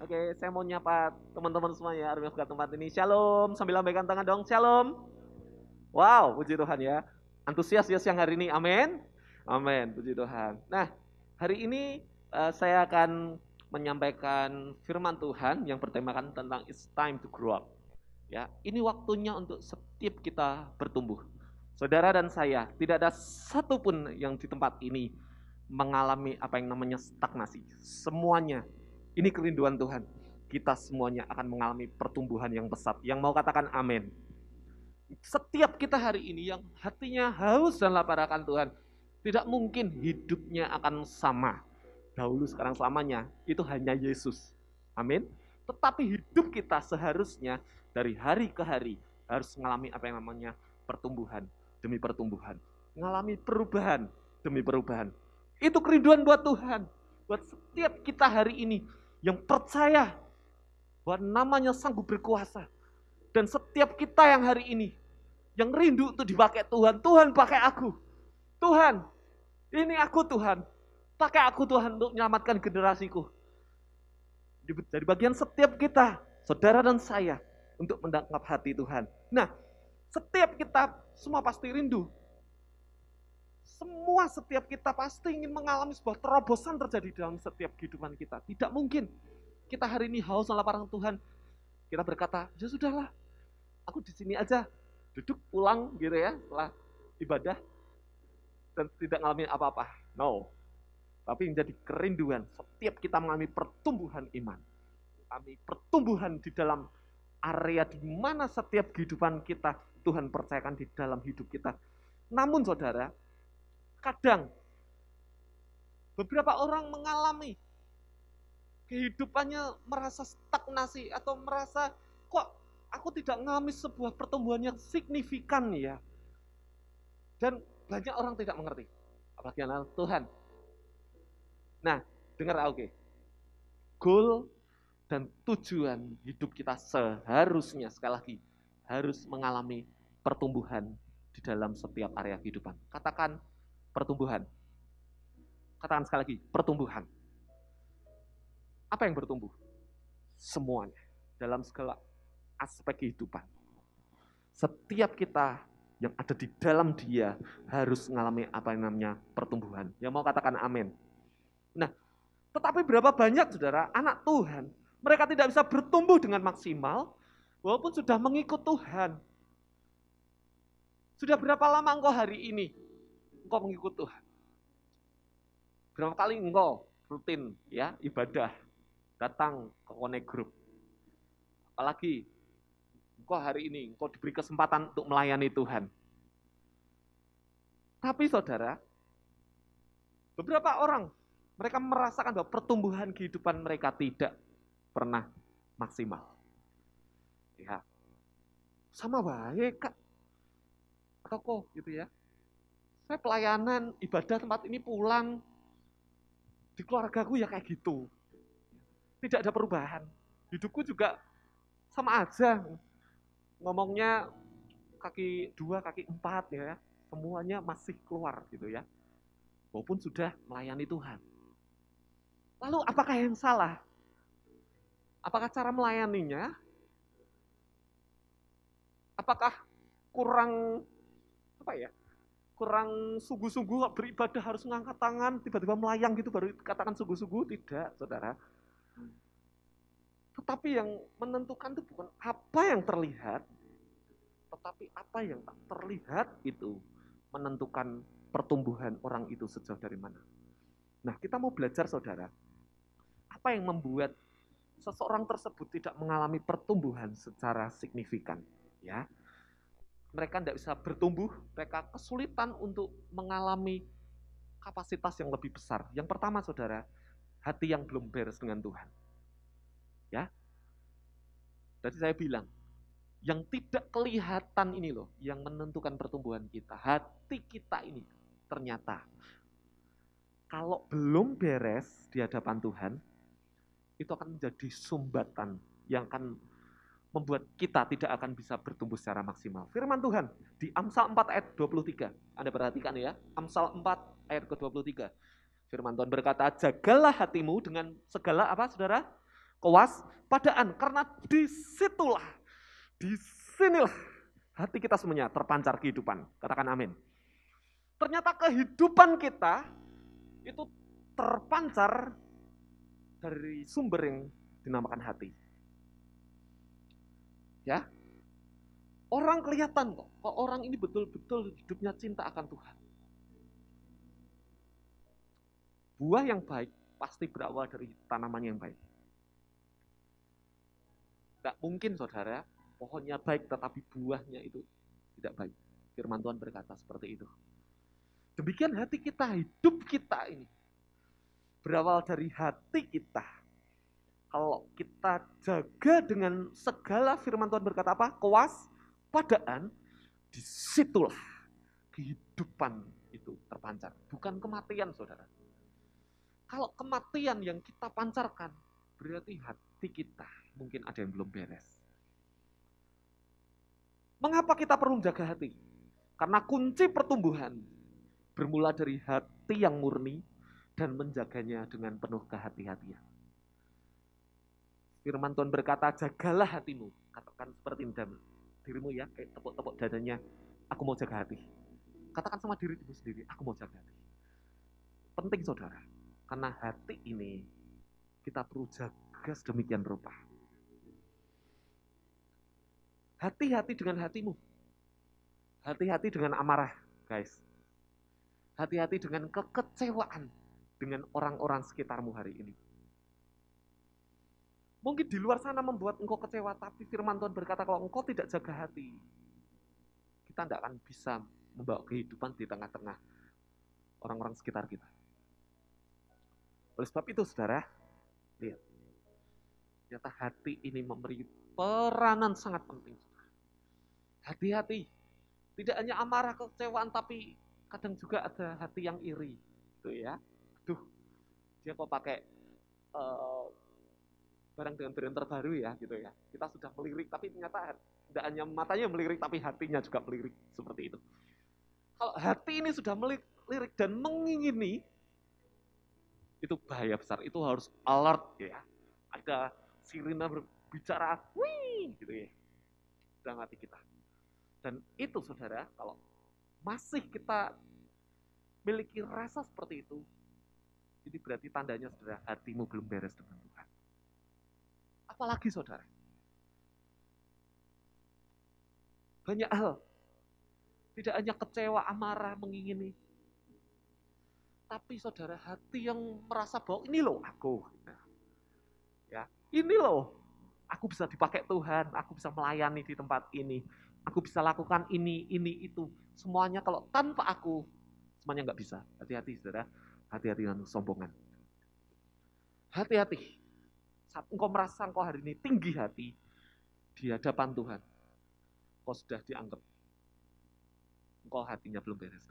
Oke, saya mau nyapa teman-teman semuanya Army of God tempat ini. Shalom, sambil lambaikan tangan dong. Shalom. Wow, puji Tuhan ya. Antusias ya siang hari ini. Amin. Amin, puji Tuhan. Nah, hari ini saya akan menyampaikan firman Tuhan yang bertemakan tentang it's time to grow up. Ya, ini waktunya untuk setiap kita bertumbuh. Saudara dan saya, tidak ada satupun yang di tempat ini mengalami apa yang namanya stagnasi. Semuanya, ini kerinduan Tuhan. Kita semuanya akan mengalami pertumbuhan yang pesat. Yang mau katakan amin. Setiap kita hari ini yang hatinya haus dan lapar akan Tuhan, tidak mungkin hidupnya akan sama. Dahulu, sekarang, selamanya, itu hanya Yesus. Amin. Tetapi hidup kita seharusnya dari hari ke hari harus mengalami apa yang namanya pertumbuhan demi pertumbuhan. Mengalami perubahan demi perubahan. Itu kerinduan buat Tuhan. Buat setiap kita hari ini yang percaya bahwa namanya sanggup berkuasa. Dan setiap kita yang hari ini yang rindu untuk dipakai Tuhan. Tuhan pakai aku. Tuhan, ini aku Tuhan. Pakai aku Tuhan untuk menyelamatkan generasiku. Dari bagian setiap kita, saudara dan saya, untuk menangkap hati Tuhan. Nah, setiap kita semua pasti rindu. Setiap kita pasti ingin mengalami sebuah terobosan terjadi dalam setiap kehidupan kita. Tidak mungkin kita hari ini haus dan lapar Tuhan. Kita berkata, ya sudahlah, aku di sini aja, duduk pulang gitu ya, setelah ibadah, dan tidak mengalami apa-apa. No. Tapi menjadi kerinduan setiap kita mengalami pertumbuhan iman. Mengalami pertumbuhan di dalam area di mana setiap kehidupan kita Tuhan percayakan di dalam hidup kita. Namun saudara, kadang beberapa orang mengalami kehidupannya merasa stagnasi atau merasa kok aku tidak mengalami sebuah pertumbuhan yang signifikan ya. Dan banyak orang tidak mengerti. Apalagi anak Tuhan. Nah, dengar oke. Goal dan tujuan hidup kita seharusnya sekali lagi harus mengalami pertumbuhan di dalam setiap area kehidupan. Katakan pertumbuhan. Katakan sekali lagi, pertumbuhan. Apa yang bertumbuh? Semuanya. Dalam segala aspek kehidupan. Setiap kita yang ada di dalam dia harus mengalami apa yang namanya pertumbuhan. Yang mau katakan amin. Nah, tetapi berapa banyak saudara, anak Tuhan, mereka tidak bisa bertumbuh dengan maksimal, walaupun sudah mengikut Tuhan. Sudah berapa lama engkau hari ini, engkau mengikut Tuhan? Berapa kali engkau rutin ya ibadah, datang ke Connect Group? Apalagi engkau hari ini, engkau diberi kesempatan untuk melayani Tuhan. Tapi saudara, beberapa orang, mereka merasakan bahwa pertumbuhan kehidupan mereka tidak pernah maksimal. Ya, sama baik kak, atau kok gitu ya. Saya pelayanan, ibadah tempat ini pulang, di keluargaku ya kayak gitu. Tidak ada perubahan. Hidupku juga sama aja. Ngomongnya kaki 2, kaki 4 ya. Semuanya masih keluar gitu ya. Walaupun sudah melayani Tuhan. Lalu apakah yang salah? Apakah cara melayaninya? Apakah kurang kurang sungguh-sungguh beribadah harus mengangkat tangan, tiba-tiba melayang gitu baru katakan sungguh-sungguh? Tidak, saudara. Tetapi yang menentukan itu bukan apa yang terlihat, tetapi apa yang tak terlihat itu menentukan pertumbuhan orang itu sejauh dari mana. Nah, kita mau belajar saudara, apa yang membuat seseorang tersebut tidak mengalami pertumbuhan secara signifikan, ya? Mereka tidak bisa bertumbuh, mereka kesulitan untuk mengalami kapasitas yang lebih besar. Yang pertama, saudara, hati yang belum beres dengan Tuhan. Ya, tadi saya bilang, yang tidak kelihatan ini loh, yang menentukan pertumbuhan kita. Hati kita ini ternyata, kalau belum beres di hadapan Tuhan, itu akan menjadi sumbatan yang akan membuat kita tidak akan bisa bertumbuh secara maksimal. Firman Tuhan di Amsal 4 ayat 23. Anda perhatikan ya, Amsal 4 ayat ke-23. Firman Tuhan berkata, jagalah hatimu dengan segala apa saudara? kewaspadaan. Karena disinilah hati kita semuanya terpancar kehidupan. Katakan amin. Ternyata kehidupan kita itu terpancar dari sumber yang dinamakan hati. Ya, orang kelihatan kok orang ini betul-betul hidupnya cinta akan Tuhan. Buah yang baik pasti berawal dari tanaman yang baik. Tidak mungkin saudara, pohonnya baik tetapi buahnya itu tidak baik. Firman Tuhan berkata seperti itu. Demikian hati kita, hidup kita ini berawal dari hati kita. Kalau kita jaga dengan segala firman Tuhan berkata apa? Kewaspadaan, disitulah kehidupan itu terpancar. Bukan kematian saudara. Kalau kematian yang kita pancarkan, berarti hati kita mungkin ada yang belum beres. Mengapa kita perlu menjaga hati? Karena kunci pertumbuhan bermula dari hati yang murni dan menjaganya dengan penuh kehati-hatian. Firman Tuhan berkata, jagalah hatimu. Katakan seperti dalam dirimu ya, kayak tepuk-tepuk dadanya, aku mau jaga hati. Katakan sama dirimu sendiri, aku mau jaga hati. Penting saudara, karena hati ini kita perlu jaga sedemikian rupa. Hati-hati dengan hatimu. Hati-hati dengan amarah, guys. Hati-hati dengan kekecewaan dengan orang-orang sekitarmu hari ini. Mungkin di luar sana membuat engkau kecewa, tapi firman Tuhan berkata kalau engkau tidak jaga hati, kita tidak akan bisa membawa kehidupan di tengah-tengah orang-orang sekitar kita. Oleh sebab itu, saudara, lihat. Ternyata hati ini memberi peranan sangat penting. Hati-hati. Tidak hanya amarah, kekecewaan, tapi kadang juga ada hati yang iri. Gitu ya. Aduh, dia kok pakai barang dengan brand terbaru ya, gitu ya. Kita sudah melirik, tapi ternyata tidak hanya matanya melirik, tapi hatinya juga melirik. Seperti itu. Kalau hati ini sudah melirik dan mengingini, itu bahaya besar. Itu harus alert ya. Ada sirina berbicara, wih, gitu ya. Dalam hati kita. Dan itu saudara, kalau masih kita miliki rasa seperti itu, ini berarti tandanya saudara, hatimu belum beres dengan Tuhan. Apalagi saudara, banyak hal, tidak hanya kecewa, amarah, mengingini, tapi saudara, hati yang merasa bahwa ini loh aku, ya, ini loh, aku bisa dipakai Tuhan, aku bisa melayani di tempat ini, aku bisa lakukan ini, itu, semuanya kalau tanpa aku, semuanya nggak bisa. Hati-hati saudara, hati-hati dengan kesombongan. Hati-hati, saat engkau merasa engkau hari ini tinggi hati, di hadapan Tuhan, engkau sudah dianggap, engkau hatinya belum beres.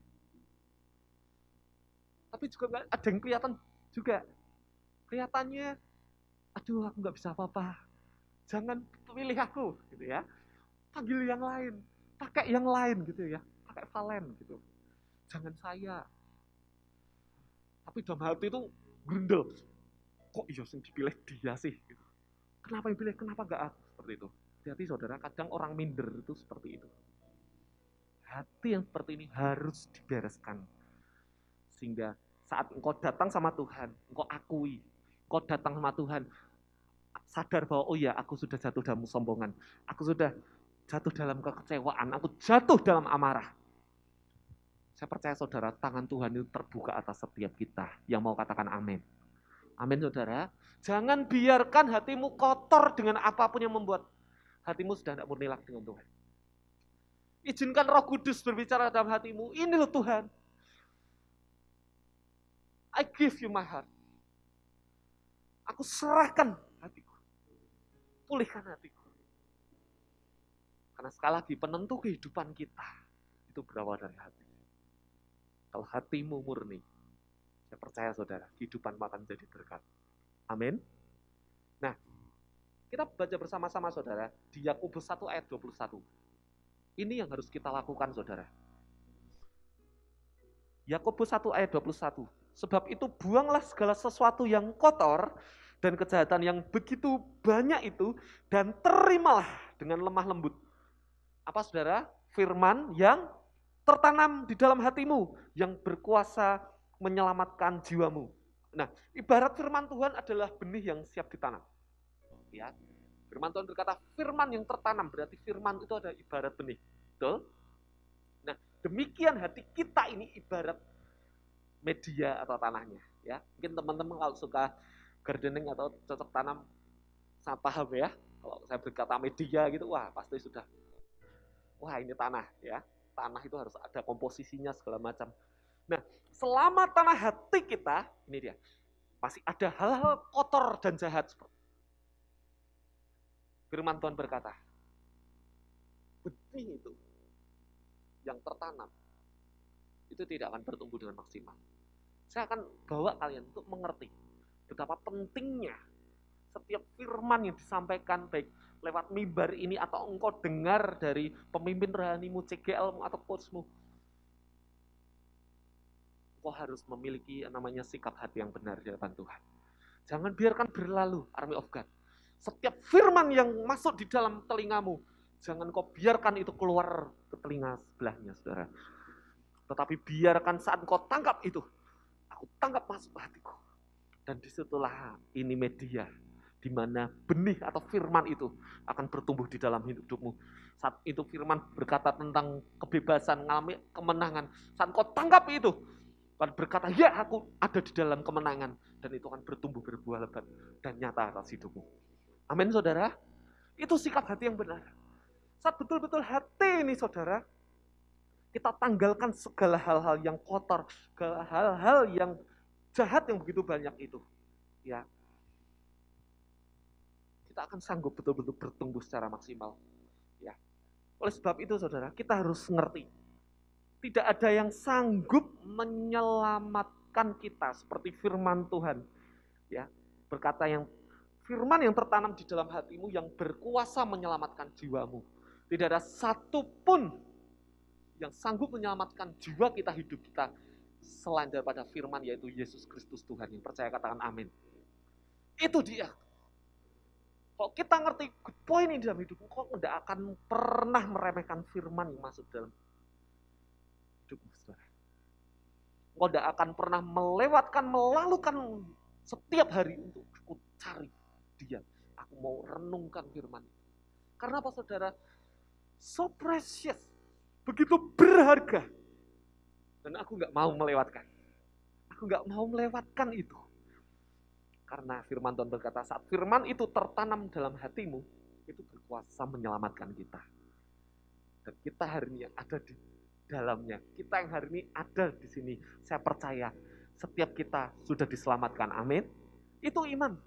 Tapi juga ada yang kelihatan juga, kelihatannya, aduh aku nggak bisa apa-apa, jangan pilih aku, gitu ya. Panggil yang lain, pakai yang lain gitu ya, pakai Valen gitu. Jangan saya. Tapi dalam hati itu gerendel. Kok iya yang dipilih dia sih? Gitu. Kenapa yang pilih? Kenapa enggak aku? Seperti itu. Hati-hati saudara, kadang orang minder itu seperti itu. Hati yang seperti ini harus dibereskan. Sehingga saat engkau datang sama Tuhan, engkau akui, engkau datang sama Tuhan, sadar bahwa oh ya aku sudah jatuh dalam kesombongan, aku sudah jatuh dalam kekecewaan, aku jatuh dalam amarah. Saya percaya saudara, tangan Tuhan itu terbuka atas setiap kita yang mau katakan amin. Amin saudara. Jangan biarkan hatimu kotor dengan apapun yang membuat hatimu sudah tidak murni lagi dengan Tuhan. Izinkan Roh Kudus berbicara dalam hatimu. Ini loh Tuhan. I give you my heart. Aku serahkan hatiku. Pulihkan hatiku. Karena sekali lagi penentu kehidupan kita itu berawal dari hati. Kalau hatimu murni, saya percaya saudara, kehidupan akan menjadi berkat. Amin. Nah, kita baca bersama-sama saudara di Yakobus 1 ayat 21. Ini yang harus kita lakukan saudara. Yakobus 1 ayat 21. Sebab itu buanglah segala sesuatu yang kotor dan kejahatan yang begitu banyak itu, dan terimalah dengan lemah lembut. Apa saudara? Firman yang tertanam di dalam hatimu, yang berkuasa menyelamatkan jiwamu. Nah, ibarat firman Tuhan adalah benih yang siap ditanam. Ya, firman Tuhan berkata, firman yang tertanam, berarti firman itu ada ibarat benih. Betul? Nah, demikian hati kita ini ibarat media atau tanahnya. Ya, mungkin teman-teman kalau suka gardening atau cocok tanam, sangat paham ya. Kalau saya berkata media gitu, wah pasti sudah, wah ini tanah ya. Tanah itu harus ada komposisinya segala macam. Nah, selama tanah hati kita, ini dia, masih ada hal-hal kotor dan jahat. Firman Tuhan berkata, benih itu yang tertanam, itu tidak akan bertumbuh dengan maksimal. Saya akan bawa kalian untuk mengerti betapa pentingnya setiap firman yang disampaikan, baik lewat mimbar ini atau engkau dengar dari pemimpin rohanimu, CGL atau coachmu. Engkau harus memiliki namanya sikap hati yang benar di hadapan Tuhan. Jangan biarkan berlalu, Army of God. Setiap firman yang masuk di dalam telingamu, jangan kau biarkan itu keluar ke telinga sebelahnya, saudara. Tetapi biarkan saat kau tangkap itu, aku tangkap masuk ke hatiku. Dan disitulah ini media, di mana benih atau firman itu akan bertumbuh di dalam hidupmu. Saat itu firman berkata tentang kebebasan, mengalami kemenangan. Saat kau tangkap itu, akan berkata, ya aku ada di dalam kemenangan. Dan itu akan bertumbuh berbuah lebat dan nyata atas hidupmu. Amin saudara. Itu sikap hati yang benar. Saat betul-betul hati ini saudara, kita tanggalkan segala hal-hal yang kotor, segala hal-hal yang jahat yang begitu banyak itu. Ya, kita akan sanggup betul-betul bertumbuh secara maksimal. Ya. Oleh sebab itu saudara, kita harus ngerti. Tidak ada yang sanggup menyelamatkan kita seperti firman Tuhan. Ya, berkata yang firman yang tertanam di dalam hatimu yang berkuasa menyelamatkan jiwamu. Tidak ada satupun yang sanggup menyelamatkan jiwa kita, hidup kita, selain daripada firman, yaitu Yesus Kristus Tuhan. Yang percaya katakan amin. Itu dia. Kalau kita ngerti good point ini dalam hidupmu, kok tidak akan pernah meremehkan firman yang masuk dalam hidupmu, saudara. Kau tidak akan pernah melalukan setiap hari untuk aku cari dia. Aku mau renungkan firman. Karena apa saudara? So precious. Begitu berharga. Dan aku nggak mau melewatkan. Aku nggak mau melewatkan itu. Karena firman Tuhan berkata, saat firman itu tertanam dalam hatimu, itu berkuasa menyelamatkan kita. Dan kita hari ini yang ada di dalamnya. Kita yang hari ini ada di sini. Saya percaya setiap kita sudah diselamatkan. Amin. Itu iman.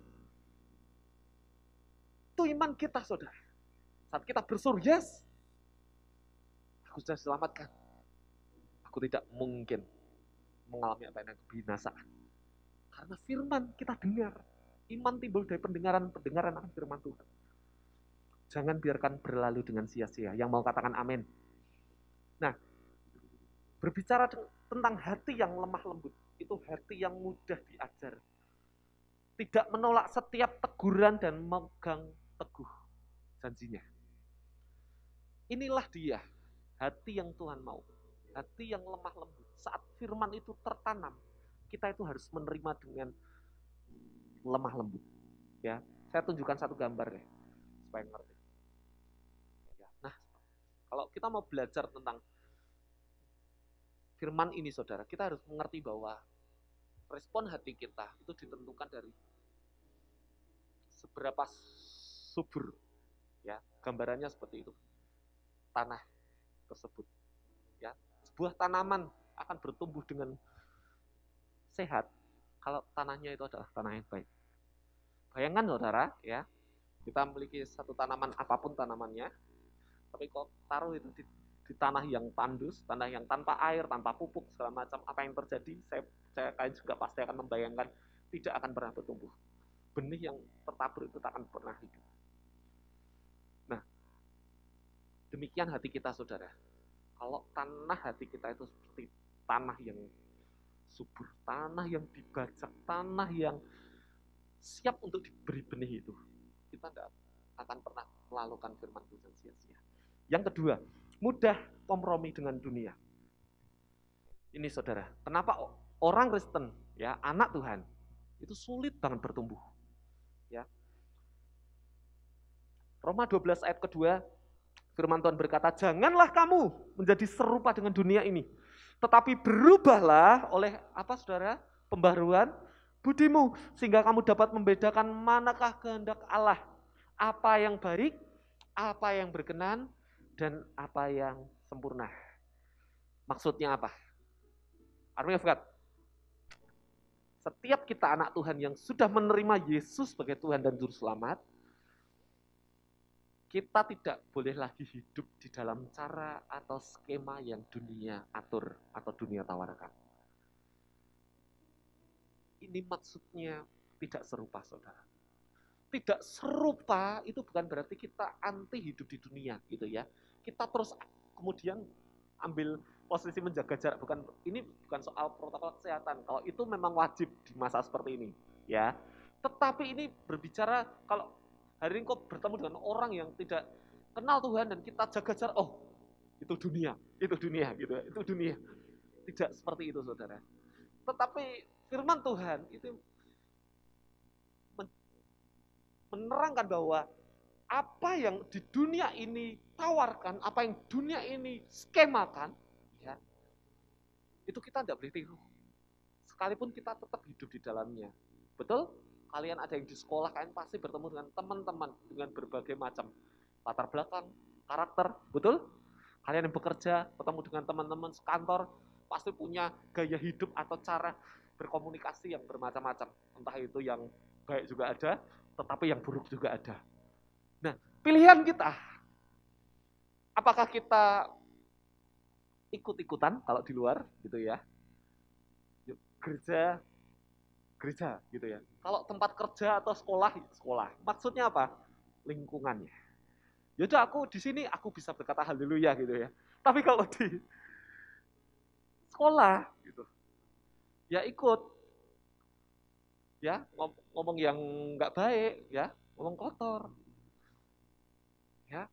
Itu iman kita, saudara. Saat kita bersuruh, yes, aku sudah diselamatkan. Aku tidak mungkin mengalami apa yang kebinasaan. Karena firman kita dengar. Iman timbul dari pendengaran akan firman Tuhan. Jangan biarkan berlalu dengan sia-sia. Yang mau katakan amin. Nah, berbicara tentang hati yang lemah lembut. Itu hati yang mudah diajar. Tidak menolak setiap teguran dan megang teguh janjinya. Inilah dia hati yang Tuhan mau. Hati yang lemah lembut. Saat firman itu tertanam, kita itu harus menerima dengan lemah lembut. Ya, saya tunjukkan satu gambar ya, supaya ngerti. Ya, nah, kalau kita mau belajar tentang firman ini, saudara, kita harus mengerti bahwa respon hati kita itu ditentukan dari seberapa subur. Ya, gambarannya seperti itu. Tanah tersebut. Ya, sebuah tanaman akan bertumbuh dengan sehat kalau tanahnya itu adalah tanah yang baik. Bayangkan saudara, ya, kita memiliki satu tanaman apapun tanamannya, tapi kalau taruh itu di tanah yang tandus, tanah yang tanpa air, tanpa pupuk segala macam, apa yang terjadi? Saya kalian juga pasti akan membayangkan tidak akan pernah bertumbuh. Benih yang tertabur itu tak akan pernah hidup. Nah, demikian hati kita, saudara. Kalau tanah hati kita itu seperti tanah yang subur, tanah yang dibajak, tanah yang siap untuk diberi benih itu, kita tidak akan pernah melakukan firman Tuhan sia-sia. Yang kedua, mudah kompromi dengan dunia. Ini saudara, kenapa orang Kristen, ya, anak Tuhan, itu sulit banget bertumbuh. Ya. Roma 12 ayat kedua, firman Tuhan berkata, janganlah kamu menjadi serupa dengan dunia ini, tetapi berubahlah oleh apa saudara? Pembaharuan budimu, sehingga kamu dapat membedakan manakah kehendak Allah, apa yang baik, apa yang berkenan, dan apa yang sempurna. Maksudnya apa? Army of God. Setiap kita anak Tuhan yang sudah menerima Yesus sebagai Tuhan dan Juru Selamat, kita tidak boleh lagi hidup di dalam cara atau skema yang dunia atur atau dunia tawarkan. Ini maksudnya tidak serupa, saudara. Tidak serupa itu bukan berarti kita anti hidup di dunia, gitu ya. Kita terus kemudian ambil posisi menjaga jarak. Ini bukan soal protokol kesehatan. Kalau itu memang wajib di masa seperti ini, ya. Tetapi ini berbicara kalau hari ini kok bertemu dengan orang yang tidak kenal Tuhan dan kita jaga jarak, oh itu dunia gitu ya, itu dunia. Tidak seperti itu, saudara. Tetapi firman Tuhan itu menerangkan bahwa apa yang di dunia ini tawarkan, apa yang dunia ini skemakan, ya, itu kita tidak boleh tiru. Sekalipun kita tetap hidup di dalamnya. Betul? Kalian ada yang di sekolah, kalian pasti bertemu dengan teman-teman dengan berbagai macam latar belakang, karakter, betul? Kalian yang bekerja, bertemu dengan teman-teman sekantor, pasti punya gaya hidup atau cara berkomunikasi yang bermacam-macam. Entah itu yang baik juga ada, tetapi yang buruk juga ada. Nah, pilihan kita, apakah kita ikut-ikutan kalau di luar, gitu ya, gereja gitu ya. Kalau tempat kerja atau sekolah. Maksudnya apa? Lingkungannya. Yaudah aku di sini aku bisa berkata haleluya gitu ya. Tapi kalau di sekolah gitu, ya ikut, ya ngomong yang nggak baik, ya ngomong kotor, ya.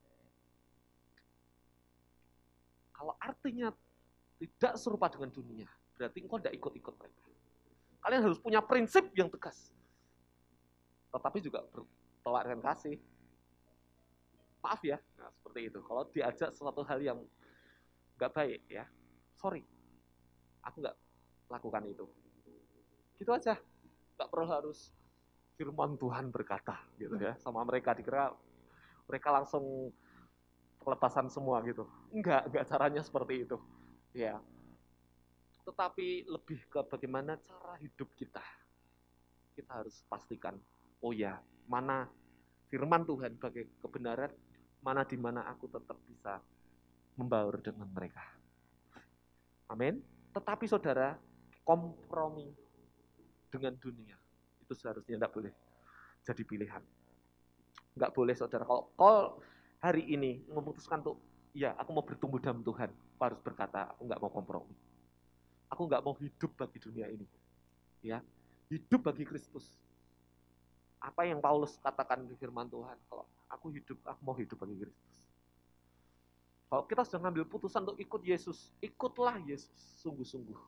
Kalau artinya tidak serupa dengan dunia, berarti engkau tidak ikut-ikut mereka. Kalian harus punya prinsip yang tegas, tetapi juga bertolak dengan kasih. Maaf ya, nah, seperti itu. Kalau diajak sesuatu hal yang nggak baik, ya, sorry, aku nggak lakukan itu. Gitu aja, nggak perlu harus firman Tuhan berkata, gitu ya, sama mereka dikira mereka langsung pelepasan semua gitu. Enggak caranya seperti itu, ya. Tetapi lebih ke bagaimana cara hidup kita. Kita harus pastikan, oh ya, mana firman Tuhan sebagai kebenaran, mana di mana aku tetap bisa membaur dengan mereka. Amin. Tetapi saudara, kompromi dengan dunia itu seharusnya tidak boleh jadi pilihan. Enggak boleh, saudara. Kalau hari ini memutuskan untuk, ya aku mau bertumbuh dalam Tuhan, aku harus berkata, aku enggak mau kompromi. Aku enggak mau hidup bagi dunia ini. Ya, hidup bagi Kristus. Apa yang Paulus katakan di firman Tuhan, kalau aku mau hidup bagi Kristus. Kalau kita sudah ngambil putusan untuk ikut Yesus, ikutlah Yesus sungguh-sungguh.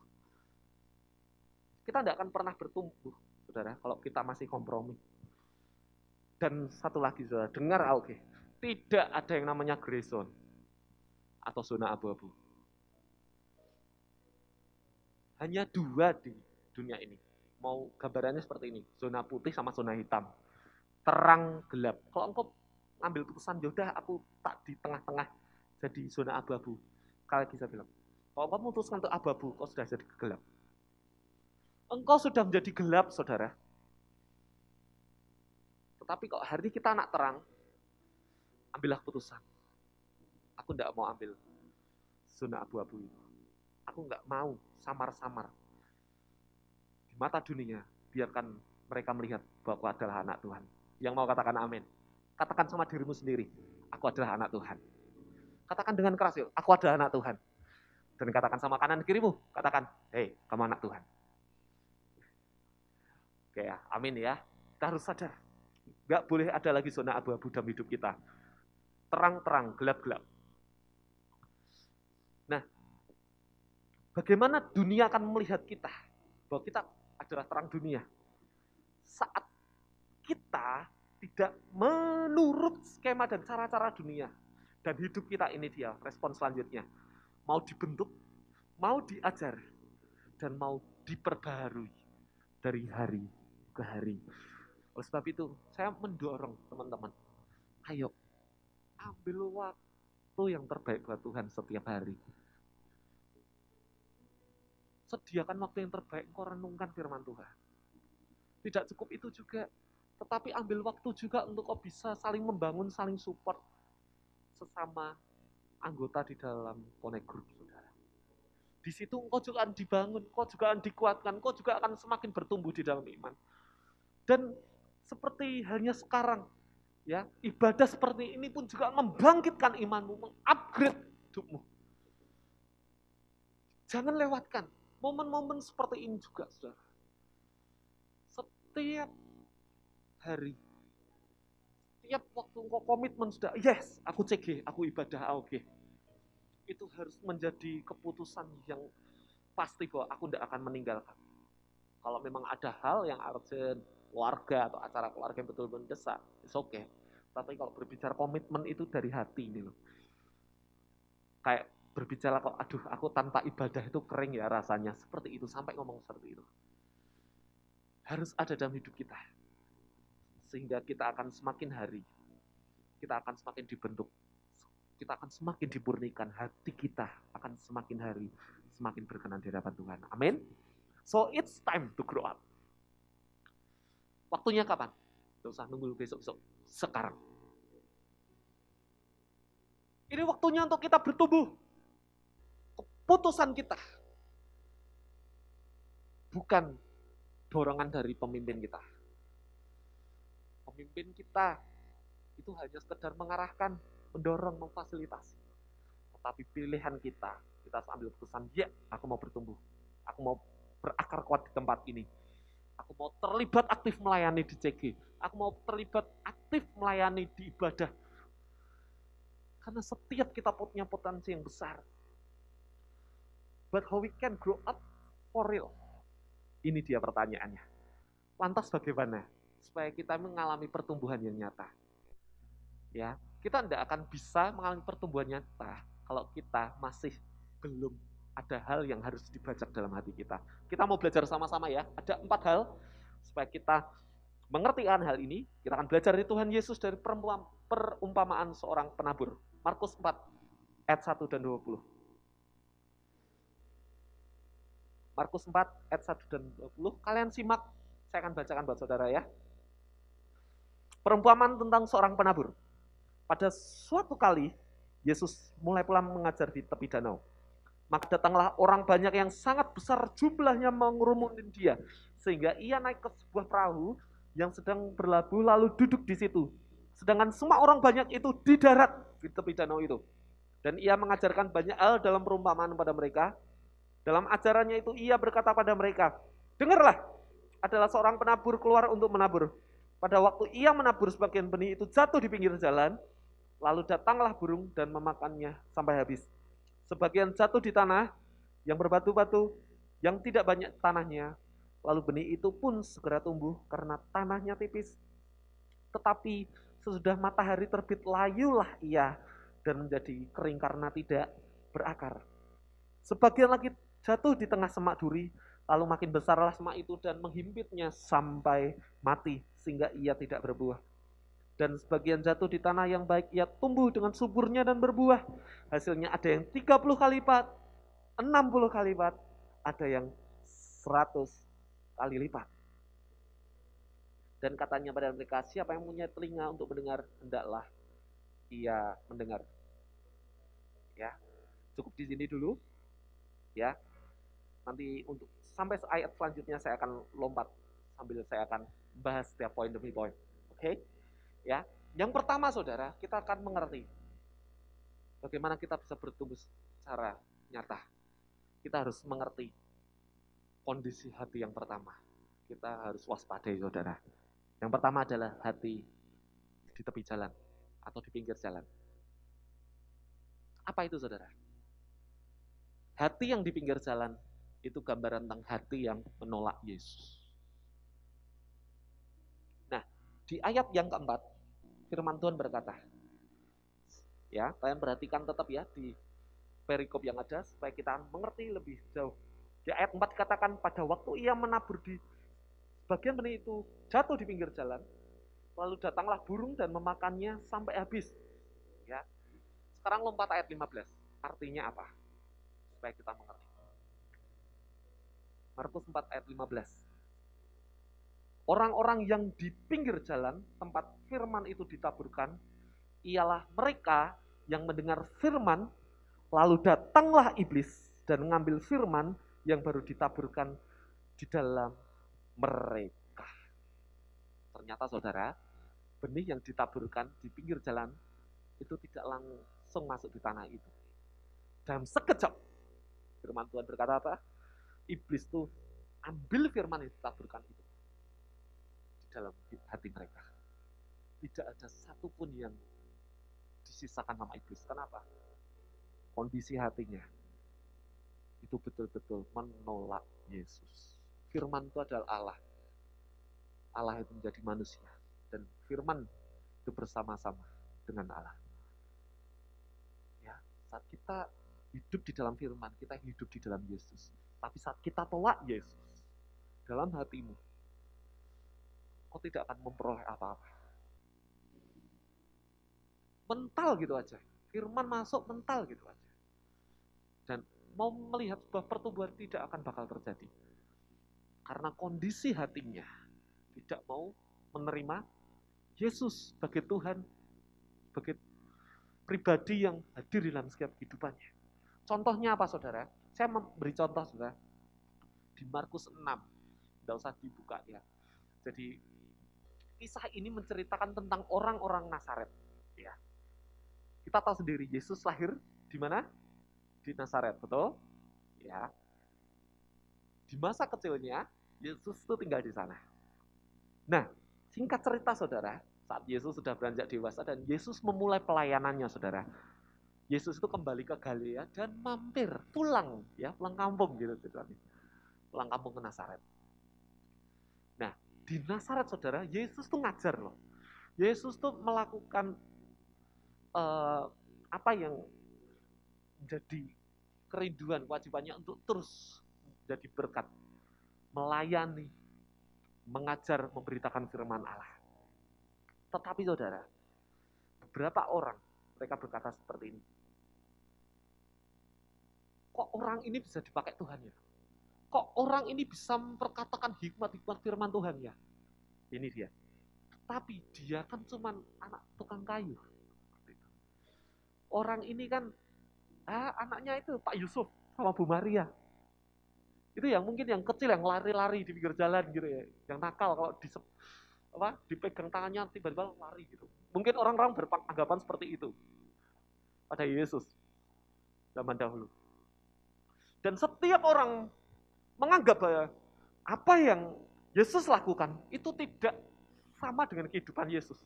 Kita tidak akan pernah bertumbuh, saudara, kalau kita masih kompromi. Dan satu lagi, saudara, dengar oke. Tidak ada yang namanya gray zone atau zona abu-abu. Hanya dua di dunia ini. Mau gambarannya seperti ini, zona putih sama zona hitam. Terang, gelap. Kalau engkau ambil putusan, yaudah aku tak di tengah-tengah jadi zona abu-abu. Sekali lagi saya bilang, kalau engkau memutuskan untuk abu-abu, kau sudah jadi gelap. Engkau sudah menjadi gelap, saudara. Tetapi kalau hari ini kita anak terang, ambillah putusan. Aku tidak mau ambil zona abu-abu itu. Aku nggak mau samar-samar. Di mata dunia, biarkan mereka melihat bahwa aku adalah anak Tuhan. Yang mau katakan amin. Katakan sama dirimu sendiri, aku adalah anak Tuhan. Katakan dengan keras, yuk, aku adalah anak Tuhan. Dan katakan sama kanan kirimu, katakan, hei, kamu anak Tuhan. Oke ya, amin ya. Kita harus sadar, nggak boleh ada lagi zona abu-abu dalam hidup kita. Terang-terang, gelap-gelap. Nah, bagaimana dunia akan melihat kita? Bahwa kita adalah terang dunia. Saat kita tidak menurut skema dan cara-cara dunia. Dan hidup kita ini dia, respon selanjutnya. Mau dibentuk, mau diajar, dan mau diperbaharui dari hari ke hari. Oleh sebab itu, saya mendorong teman-teman, ayo ambil waktu yang terbaik buat Tuhan setiap hari. Sediakan waktu yang terbaik, engkau renungkan firman Tuhan. Tidak cukup itu juga, tetapi ambil waktu juga untuk kau bisa saling membangun, saling support sesama anggota di dalam connect group, saudara. Di situ engkau juga akan dibangun, engkau juga akan dikuatkan, engkau juga akan semakin bertumbuh di dalam iman. Dan seperti halnya sekarang, ya, ibadah seperti ini pun juga membangkitkan imanmu, mengupgrade hidupmu. Jangan lewatkan momen-momen seperti ini juga, saudara. Setiap hari, setiap waktu engkau komitmen sudah, yes, aku CG, aku ibadah AOG. Itu harus menjadi keputusan yang pasti bahwa aku tidak akan meninggalkan. Kalau memang ada hal yang urgent, keluarga atau acara keluarga yang betul-betul mendesak, it's okay. Tapi kalau berbicara komitmen itu dari hati ini loh. Kayak berbicara kok, aduh aku tanpa ibadah itu kering ya rasanya. Seperti itu, sampai ngomong seperti itu. Harus ada dalam hidup kita. Sehingga kita akan semakin hari, kita akan semakin dibentuk. Kita akan semakin dimurnikan, hati kita akan semakin hari, semakin berkenan di hadapan Tuhan. Amin. So it's time to grow up. Waktunya kapan? Tidak usah nunggu besok-besok. Sekarang. Ini waktunya untuk kita bertumbuh. Keputusan kita. Bukan dorongan dari pemimpin kita. Pemimpin kita itu hanya sekedar mengarahkan, mendorong, memfasilitasi. Tetapi pilihan kita harus ambil keputusan, ya aku mau bertumbuh. Aku mau berakar kuat di tempat ini. Aku mau terlibat aktif melayani di CG. Aku mau terlibat aktif melayani di ibadah. Karena setiap kita punya potensi yang besar. But how we can grow up for real? Ini dia pertanyaannya. Lantas bagaimana supaya kita mengalami pertumbuhan yang nyata? Ya, kita tidak akan bisa mengalami pertumbuhan nyata kalau kita masih belum ada hal yang harus dibajak dalam hati kita. Kita mau belajar sama-sama ya. Ada 4 hal supaya kita mengerti hal ini. Kita akan belajar dari Tuhan Yesus dari perumpamaan seorang penabur. Markus 4 ayat 1 dan 20. Markus 4 ayat 1 dan 20. Kalian simak, saya akan bacakan buat saudara ya. Perumpamaan tentang seorang penabur. Pada suatu kali, Yesus mulai pula mengajar di tepi danau. Maka datanglah orang banyak yang sangat besar jumlahnya mengurumuni dia. Sehingga ia naik ke sebuah perahu yang sedang berlabuh lalu duduk di situ. Sedangkan semua orang banyak itu di darat di tepi danau itu. Dan ia mengajarkan banyak hal dalam perumpamaan pada mereka. Dalam ajarannya itu ia berkata pada mereka, dengarlah, adalah seorang penabur keluar untuk menabur. Pada waktu ia menabur, sebagian benih itu jatuh di pinggir jalan. Lalu datanglah burung dan memakannya sampai habis. Sebagian jatuh di tanah yang berbatu-batu, yang tidak banyak tanahnya. Lalu benih itu pun segera tumbuh karena tanahnya tipis. Tetapi sesudah matahari terbit, layulah ia dan menjadi kering karena tidak berakar. Sebagian lagi jatuh di tengah semak duri, lalu makin besarlah semak itu dan menghimpitnya sampai mati, sehingga ia tidak berbuah. Dan sebagian jatuh di tanah yang baik, ia tumbuh dengan suburnya dan berbuah. Hasilnya ada yang 30 kali lipat, 60 kali lipat, ada yang 100 kali lipat. Dan katanya pada mereka, siapa yang punya telinga untuk mendengar, hendaklah ia mendengar. Ya, cukup di sini dulu. Ya, nanti untuk sampai ayat selanjutnya saya akan lompat sambil saya akan bahas setiap poin demi poin. Oke? Ya, yang pertama saudara, kita akan mengerti bagaimana kita bisa bertumbuh secara nyata. Kita harus mengerti kondisi hati yang pertama. Kita harus waspadai saudara. Yang pertama adalah hati di tepi jalan atau di pinggir jalan. Apa itu saudara? Hati yang di pinggir jalan itu gambaran tentang hati yang menolak Yesus. Nah, di ayat yang keempat, firman Tuhan berkata, ya, kalian perhatikan tetap ya di perikop yang ada supaya kita mengerti lebih jauh. Di ayat 4 katakan pada waktu ia menabur di bagian benih itu jatuh di pinggir jalan, lalu datanglah burung dan memakannya sampai habis. Ya. Sekarang lompat ayat 15. Artinya apa? Supaya kita mengerti. Markus 4 ayat 15. Orang-orang yang di pinggir jalan tempat firman itu ditaburkan ialah mereka yang mendengar firman, lalu datanglah iblis dan mengambil firman yang baru ditaburkan di dalam mereka. Ternyata saudara, benih yang ditaburkan di pinggir jalan itu tidak langsung masuk di tanah itu. Dalam sekejap, firman Tuhan berkata apa? Iblis tuh ambil firman yang ditaburkan itu di dalam hati mereka. Tidak ada satupun yang disisakan sama iblis. Kenapa? Kondisi hatinya itu betul-betul menolak Yesus. Firman itu adalah Allah. Allah itu menjadi manusia. Dan firman itu bersama-sama dengan Allah. Ya, saat kita hidup di dalam firman, kita hidup di dalam Yesus. Tapi saat kita tolak Yesus dalam hatimu, kau tidak akan memperoleh apa-apa. Mental gitu aja. Firman masuk mental gitu aja. Dan mau melihat sebuah pertumbuhan tidak akan bakal terjadi. Karena kondisi hatinya tidak mau menerima Yesus sebagai Tuhan, sebagai pribadi yang hadir di dalam setiap kehidupannya. Contohnya apa saudara? Saya memberi contoh saudara. Di Markus 6, tidak usah dibuka ya. Jadi kisah ini menceritakan tentang orang-orang Nazaret. Ya. Kita tahu sendiri Yesus lahir di mana? Di Nazaret, betul? Ya. Di masa kecilnya Yesus itu tinggal di sana. Nah, singkat cerita saudara, saat Yesus sudah beranjak dewasa dan Yesus memulai pelayanannya saudara. Yesus itu kembali ke Galilea dan mampir pulang ya, pulang kampung gitu ceritanya. Pulang kampung ke Nazaret. Nah, di Nazaret saudara, Yesus tuh ngajar loh. Yesus tuh melakukan apa yang menjadi kerinduan, kewajibannya untuk terus jadi berkat, melayani, mengajar, memberitakan firman Allah. Tetapi saudara, beberapa orang mereka berkata seperti ini. Kok orang ini bisa dipakai Tuhan ya? Kok orang ini bisa memperkatakan hikmat-hikmat firman Tuhan ya? Ini dia. Tapi dia kan cuma anak tukang kayu. Orang ini kan anaknya itu Pak Yusuf sama Bu Maria. Itu yang mungkin yang kecil yang lari-lari di pinggir jalan gitu ya. Yang nakal kalau dipegang tangannya tiba-tiba lari gitu. Mungkin orang-orang beranggapan seperti itu pada Yesus zaman dahulu. Dan setiap orang menganggap bahwa apa yang Yesus lakukan itu tidak sama dengan kehidupan Yesus.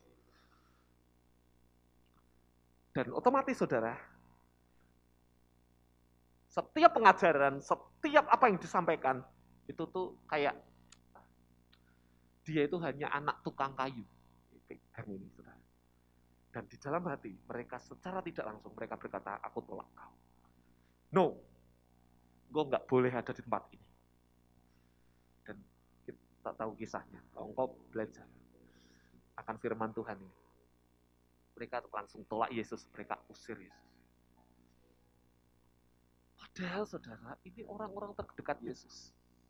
Dan otomatis saudara, setiap pengajaran, setiap apa yang disampaikan, itu tuh kayak dia itu hanya anak tukang kayu. Ini, saudara. Dan di dalam hati, mereka secara tidak langsung, mereka berkata, aku tolak kau. No, gue nggak boleh ada di tempat ini. Dan kita tahu kisahnya, kalau engkau belajar akan firman Tuhan ini, mereka langsung tolak Yesus, mereka usir Yesus. Padahal saudara, ini orang-orang terdekat Yesus.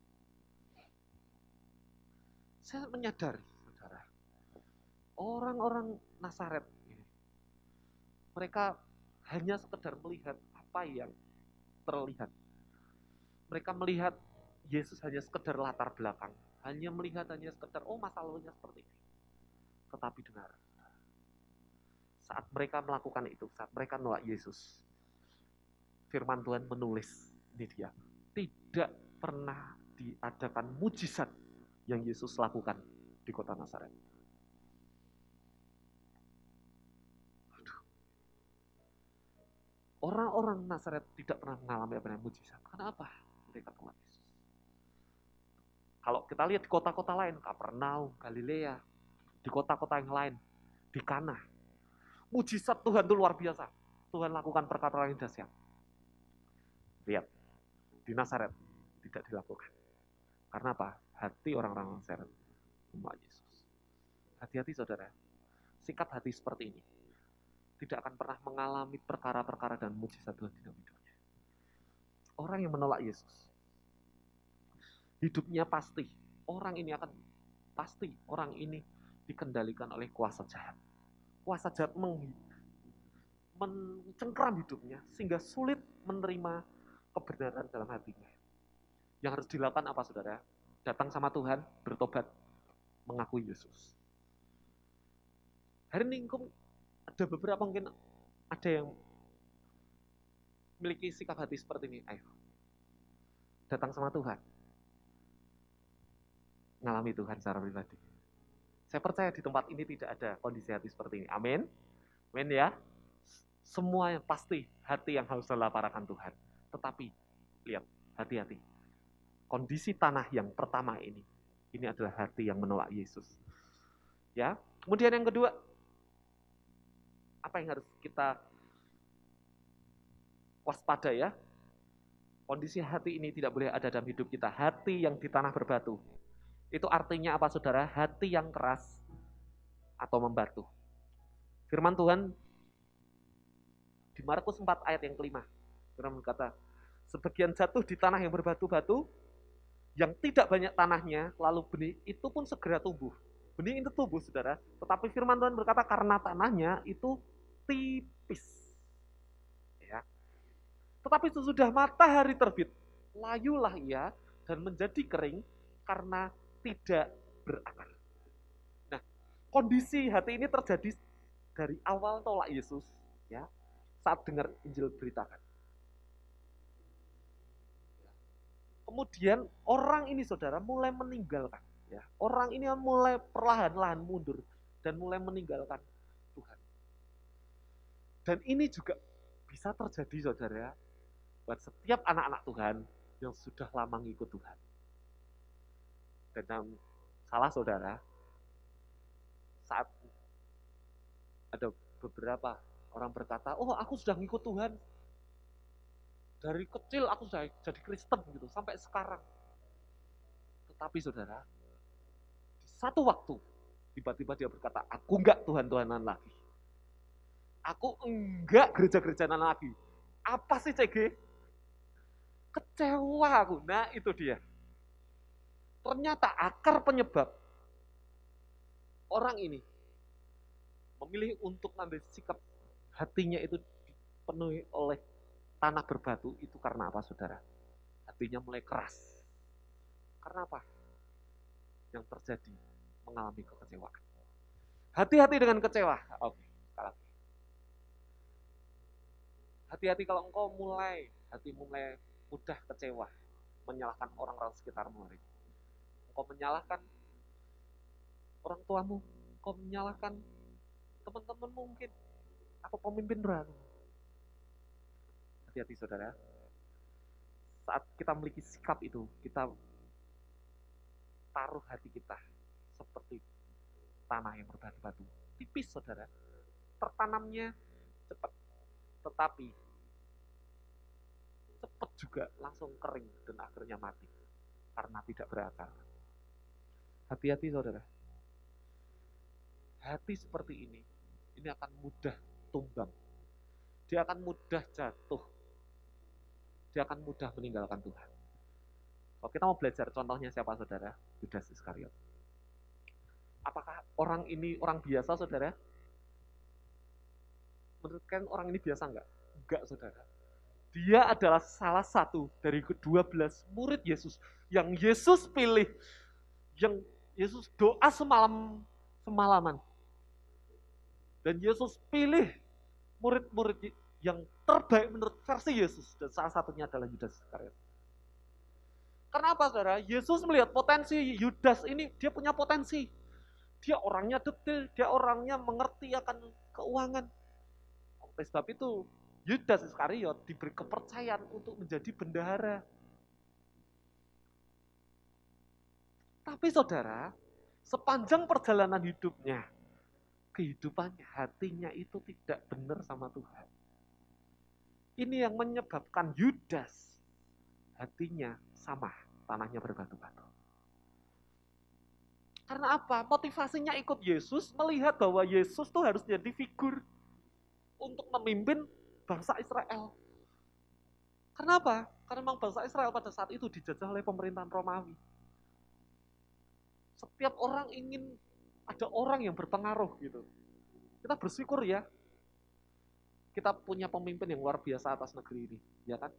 Saya menyadari, saudara, orang-orang Nazaret ini, mereka hanya sekedar melihat apa yang terlihat. Mereka melihat Yesus hanya sekedar latar belakang, hanya sekedar, masa lalunya seperti ini. Tetapi dengar, saat mereka melakukan itu, saat mereka nolak Yesus, firman Tuhan menulis, ini dia, tidak pernah diadakan mujizat yang Yesus lakukan di kota Nazaret. Orang-orang Nazaret tidak pernah mengalami apa namanya mujizat. Kenapa? Mereka Tuhan Yesus. Kalau kita lihat di kota-kota lain, Kapernaum, Galilea, di kota-kota yang lain, di Kana, mujizat Tuhan itu luar biasa. Tuhan lakukan perkara yang dahsyat. Lihat, di Nazaret tidak dilakukan. Karena apa? Hati orang-orang Nazaret memeluk Yesus. Hati-hati saudara, sikap hati seperti ini tidak akan pernah mengalami perkara-perkara dan mujizat Tuhan di dalam hidupnya. Orang yang menolak Yesus, hidupnya pasti, orang ini dikendalikan oleh kuasa jahat. Kuasa jahat mencengkram hidupnya sehingga sulit menerima kebenaran dalam hatinya. Yang harus dilakukan apa saudara? Datang sama Tuhan, bertobat, mengakui Yesus. Hari ini ada beberapa mungkin ada yang memiliki sikap hati seperti ini. Ayo, datang sama Tuhan, ngalami Tuhan secara pribadi. Saya percaya di tempat ini tidak ada kondisi hati seperti ini. Amin. Amin ya. Semua yang pasti hati yang harus dilaparakan Tuhan. Tetapi lihat, hati-hati. Kondisi tanah yang pertama ini adalah hati yang menolak Yesus. Ya. Kemudian yang kedua, apa yang harus kita waspada ya? Kondisi hati ini tidak boleh ada dalam hidup kita. Hati yang di tanah berbatu. Itu artinya apa saudara? Hati yang keras atau membatu. Firman Tuhan di Markus 4 ayat yang kelima. Firman berkata, sebagian jatuh di tanah yang berbatu-batu, yang tidak banyak tanahnya, lalu benih itu pun segera tumbuh. Benih itu tumbuh saudara, tetapi firman Tuhan berkata karena tanahnya itu tipis. Ya. Tetapi sesudah matahari terbit, layulah ia dan menjadi kering karena tidak berakar. Nah, kondisi hati ini terjadi dari awal tolak Yesus, ya, saat dengar Injil beritakan. Kemudian orang ini saudara mulai meninggalkan, ya, orang ini mulai perlahan-lahan mundur dan mulai meninggalkan Tuhan. Dan ini juga bisa terjadi saudara buat setiap anak-anak Tuhan yang sudah lama ngikut Tuhan. Dan salah saudara, saat ada beberapa orang berkata, oh aku sudah ngikut Tuhan, dari kecil aku sudah jadi Kristen gitu, sampai sekarang. Tetapi saudara, di satu waktu, tiba-tiba dia berkata, aku enggak Tuhan-Tuhanan lagi. Aku enggak gereja-gerejaan lagi. Apa sih CG? Kecewa aku. Nah itu dia. Ternyata akar penyebab orang ini memilih untuk mengambil sikap hatinya itu dipenuhi oleh tanah berbatu itu karena apa saudara? Hatinya mulai keras. Karena apa? Yang terjadi mengalami kekecewaan. Hati-hati dengan kecewa. Oke, sekali lagi. Hati-hati kalau engkau mulai mudah kecewa, menyalahkan orang-orang sekitarmu hari ini. Engkau menyalahkan orang tuamu, engkau menyalahkan teman-teman mungkin, atau pemimpin rohani. Hati-hati saudara. Saat kita memiliki sikap itu, kita taruh hati kita seperti tanah yang berbatu-batu. Tipis saudara. Tertanamnya cepat. Tetapi cepat juga langsung kering dan akhirnya mati karena tidak berakar. Hati-hati saudara. Hati seperti ini akan mudah tumbang. Dia akan mudah jatuh. Dia akan mudah meninggalkan Tuhan. Kalau kita mau belajar contohnya siapa saudara? Yudas Iskariot. Apakah orang ini orang biasa saudara? Menurut kalian orang ini biasa enggak? Enggak saudara. Dia adalah salah satu dari ke-12 murid Yesus yang Yesus pilih, yang Yesus doa semalaman. Dan Yesus pilih murid-murid yang terbaik menurut versi Yesus, dan salah satunya adalah Yudas Iskariot. Kenapa saudara? Yesus melihat potensi Yudas ini, dia punya potensi. Dia orangnya detail, dia orangnya mengerti akan keuangan. Oleh sebab itu, Yudas Iskariot diberi kepercayaan untuk menjadi bendahara. Tapi saudara, sepanjang perjalanan hidupnya, kehidupannya, hatinya itu tidak benar sama Tuhan. Ini yang menyebabkan Yudas hatinya sama, tanahnya berbatu-batu. Karena apa? Motivasinya ikut Yesus, melihat bahwa Yesus tuh harus jadi figur untuk memimpin bangsa Israel. Karena apa? Karena memang bangsa Israel pada saat itu dijajah oleh pemerintahan Romawi. Setiap orang ingin ada orang yang berpengaruh gitu. Kita bersyukur ya, kita punya pemimpin yang luar biasa atas negeri ini, ya kan?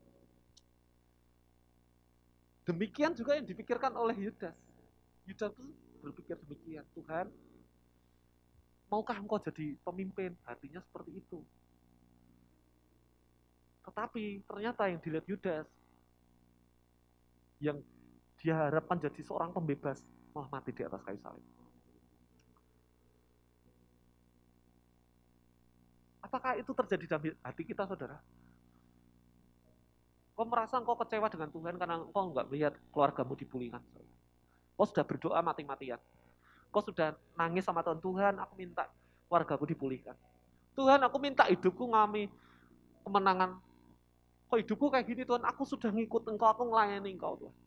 Demikian juga yang dipikirkan oleh Yudas. Yudas itu berpikir demikian, Tuhan, maukah engkau jadi pemimpin? Hatinya seperti itu. Tetapi ternyata yang dilihat Yudas, yang dia harapkan jadi seorang pembebas, malah mati di atas kayu salib. Apakah itu terjadi dalam hati kita, saudara? Kau merasa engkau kecewa dengan Tuhan karena engkau nggak melihat keluargamu dipulihkan. Kau sudah berdoa mati-matian. Kau sudah nangis sama Tuhan, Tuhan aku minta keluargaku dipulihkan. Tuhan aku minta hidupku ngalami kemenangan. Kok hidupku kayak gini Tuhan, aku sudah ngikut engkau, aku ngelayani engkau Tuhan.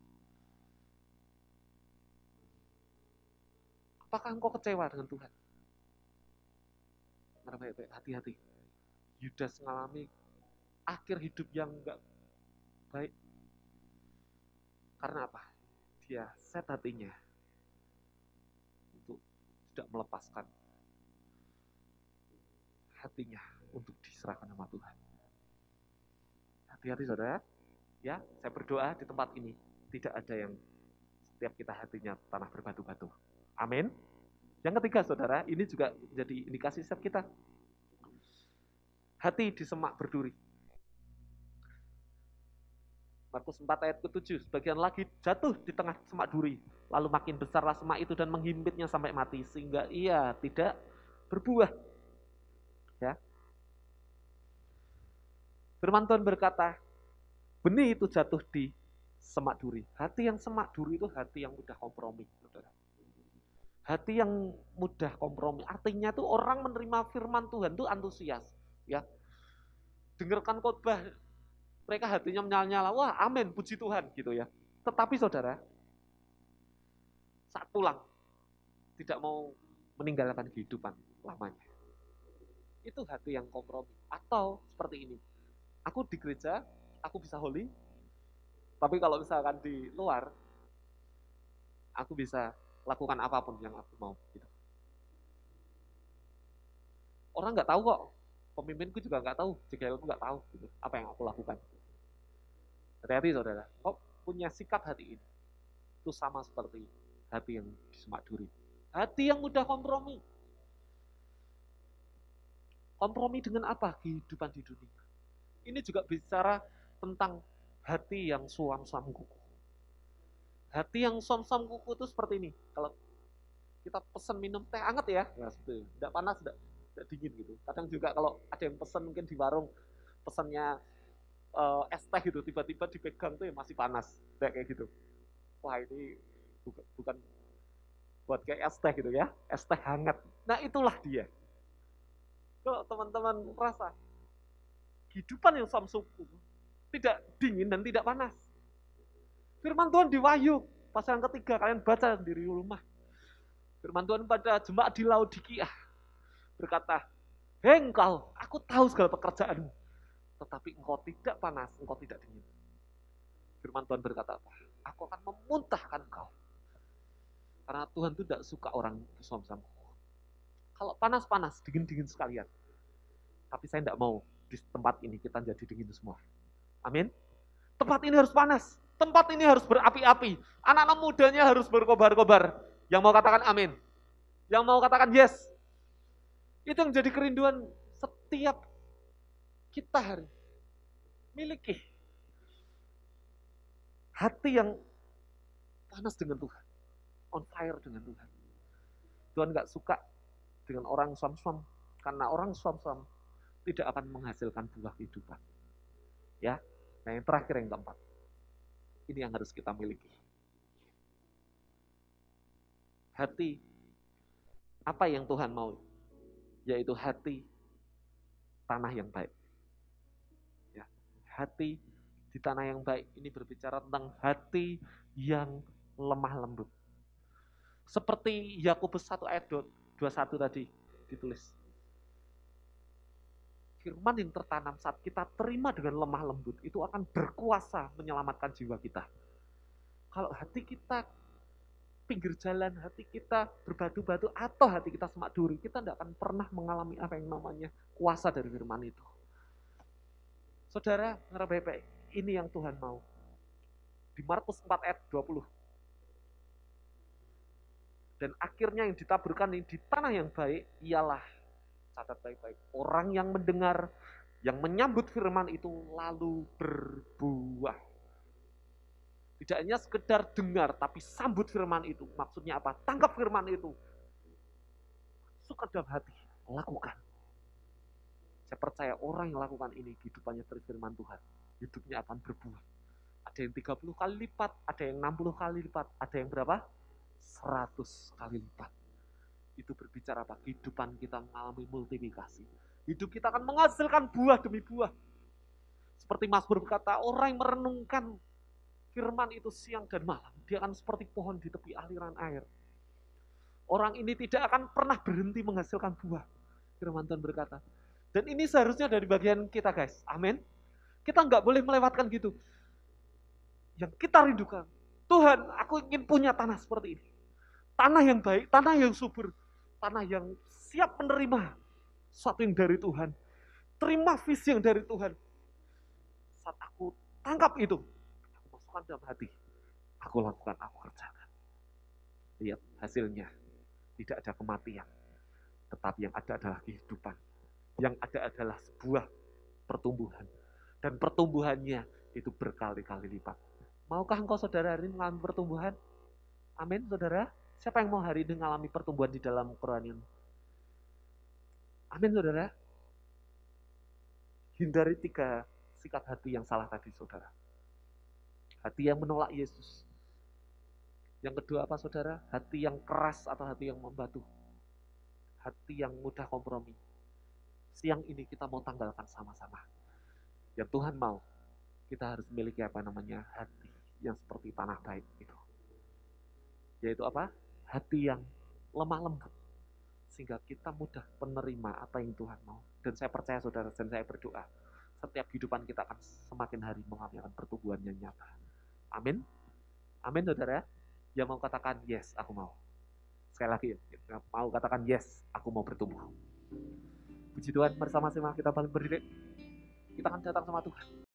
Apakah engkau kecewa dengan Tuhan? Hati-hati. Yudas mengalami akhir hidup yang enggak baik. Karena apa? Dia set hatinya untuk tidak melepaskan hatinya untuk diserahkan sama Tuhan. Hati-hati saudara. Ya, saya berdoa di tempat ini tidak ada yang setiap kita hatinya tanah berbatu-batu. Amin. Yang ketiga saudara, ini juga jadi indikasi setiap kita. Hati di semak berduri. Markus 4 ayat ke-7, sebagian lagi jatuh di tengah semak duri, lalu makin besarlah semak itu dan menghimpitnya sampai mati, sehingga ia tidak berbuah. Ya. Firman Tuhan berkata, benih itu jatuh di semak duri. Hati yang semak duri itu hati yang mudah kompromi, saudara. Hati yang mudah kompromi, artinya tuh orang menerima firman Tuhan tuh antusias, ya. Dengarkan khotbah, mereka hatinya menyala-nyala, wah amin, puji Tuhan gitu ya. Tetapi saudara, saat pulang, tidak mau meninggalkan kehidupan lamanya. Itu hati yang kompromi. Atau seperti ini, aku di gereja, aku bisa holy, tapi kalau misalkan di luar, aku bisa lakukan apapun yang aku mau. Gitu. Orang nggak tahu kok, pemimpinku juga nggak tahu, JKL nggak tahu gitu, apa yang aku lakukan. Hati-hati saudara, kok punya sikap hati ini, itu sama seperti hati yang di semak duri. Hati yang mudah kompromi. Kompromi dengan apa? Kehidupan di dunia. Ini juga bicara tentang hati yang suam-suam kuku. Hati yang suam-suam kuku itu seperti ini. Kalau kita pesan minum teh hangat ya, tidak panas, tidak dingin gitu. Kadang juga kalau ada yang pesan mungkin di warung, pesannya es teh gitu, tiba-tiba dipegang tuh ya masih panas, kayak gitu. Wah ini bukan buat kayak es teh gitu ya, es teh hangat. Nah itulah dia. Kalau teman-teman merasa kehidupan yang samsuku tidak dingin dan tidak panas. Firman Tuhan di Wahyu pasal yang ketiga, kalian baca di rumah. Firman Tuhan pada jemaat di Laodikia berkata, hei engkau, aku tahu segala pekerjaanmu, tetapi engkau tidak panas, engkau tidak dingin. Firman Tuhan berkata apa? Aku akan memuntahkan engkau. Karena Tuhan itu tidak suka orang bersama-sama. Kalau panas-panas, dingin-dingin sekalian. Tapi saya tidak mau di tempat ini kita jadi dingin semua. Amin. Tempat ini harus panas. Tempat ini harus berapi-api. Anak-anak mudanya harus berkobar-kobar. Yang mau katakan amin. Yang mau katakan yes. Itu yang jadi kerinduan setiap kita hari. Miliki hati yang panas dengan Tuhan. On fire dengan Tuhan. Tuhan gak suka dengan orang suam-suam. Karena orang suam-suam tidak akan menghasilkan buah kehidupan. Ya. Nah, yang terakhir, yang keempat. Ini yang harus kita miliki. Hati. Apa yang Tuhan mau? Yaitu hati tanah yang baik. Ya. Hati di tanah yang baik ini berbicara tentang hati yang lemah lembut. Seperti Yakobus 1 ayat 21 tadi ditulis. Firman yang tertanam saat kita terima dengan lemah lembut itu akan berkuasa menyelamatkan jiwa kita. Kalau hati kita pinggir jalan, hati kita berbatu-batu, atau hati kita semak duri, kita tidak akan pernah mengalami apa yang namanya kuasa dari firman itu. Saudara, dengar baik-baik, ini yang Tuhan mau. Di Markus 4 ayat 20. Dan akhirnya yang ditaburkan di tanah yang baik ialah, catat baik-baik, orang yang mendengar, yang menyambut firman itu lalu berbuah. Tidak hanya sekedar dengar, tapi sambut firman itu. Maksudnya apa? Tangkap firman itu. Suka dalam hati, lakukan. Saya percaya orang yang lakukan ini, hidupannya dari firman Tuhan. Hidupnya akan berbuah. Ada yang 30 kali lipat, ada yang 60 kali lipat, ada yang berapa? 100 kali lipat. Itu berbicara apa? Kehidupan kita mengalami multiplikasi. Hidup kita akan menghasilkan buah demi buah. Seperti Mazmur berkata, orang yang merenungkan firman itu siang dan malam, dia akan seperti pohon di tepi aliran air. Orang ini tidak akan pernah berhenti menghasilkan buah. Firman Tuhan berkata. Dan ini seharusnya dari bagian kita, guys. Amin. Kita nggak boleh melewatkan gitu. Yang kita rindukan, Tuhan, aku ingin punya tanah seperti ini. Tanah yang baik, tanah yang subur, tanah yang siap menerima sesuatu yang dari Tuhan. Terima visi yang dari Tuhan. Saat aku tangkap itu, aku masukkan dalam hati. Aku lakukan, aku kerjakan. Lihat hasilnya. Tidak ada kematian. Tetapi yang ada adalah kehidupan. Yang ada adalah sebuah pertumbuhan. Dan pertumbuhannya itu berkali-kali lipat. Maukah engkau saudara hari ini mengalami pertumbuhan? Amin saudara. Siapa yang mau hari ini mengalami pertumbuhan di dalam kerohanian? Amin saudara. Hindari 3 sikap hati yang salah tadi saudara. Hati yang menolak Yesus. Yang kedua apa saudara? Hati yang keras atau hati yang membatu. Hati yang mudah kompromi. Siang ini kita mau tanggalkan sama-sama. Yang Tuhan mau, kita harus memiliki apa namanya hati yang seperti tanah baik itu. Yaitu apa? Hati yang lemah lembut. Sehingga kita mudah menerima apa yang Tuhan mau. Dan saya percaya saudara, dan saya berdoa, setiap kehidupan kita akan semakin hari mengalami pertumbuhan yang nyata. Amin. Amin saudara. Yang mau katakan yes, aku mau. Sekali lagi, mau katakan yes, aku mau bertumbuh. Puji Tuhan, bersama-sama kita balik berdiri. Kita akan datang sama Tuhan.